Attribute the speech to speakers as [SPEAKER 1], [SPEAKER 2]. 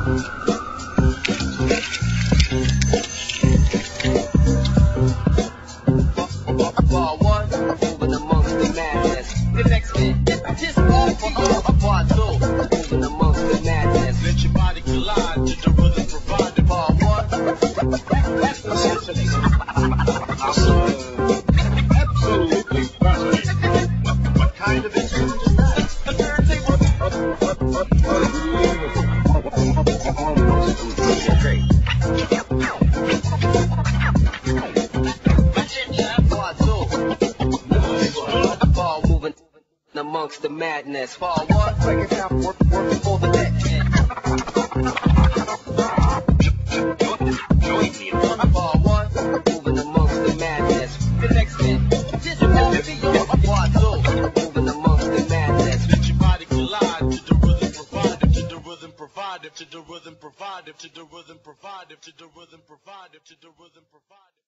[SPEAKER 1] Bar one, moving amongst the madness. The next man, just move for bar two, moving amongst the madness.
[SPEAKER 2] Let your body collide to the rhythm provided.
[SPEAKER 1] Bar one,
[SPEAKER 2] Absolutely fascinating. What kind of instrument is that?
[SPEAKER 1] a turntable.
[SPEAKER 2] Okay.
[SPEAKER 1] Bar two, bar moving amongst the madness. Bar one, break it down, work for the next.
[SPEAKER 2] Join me.
[SPEAKER 1] Bar one, moving amongst the madness. The next man, just move to your bar two, moving amongst the madness.
[SPEAKER 2] Let your body collide to the rhythm provided. To the rhythm provided. To the rhythm provided. To the rhythm provided. To the rhythm provided. To the rhythm provided.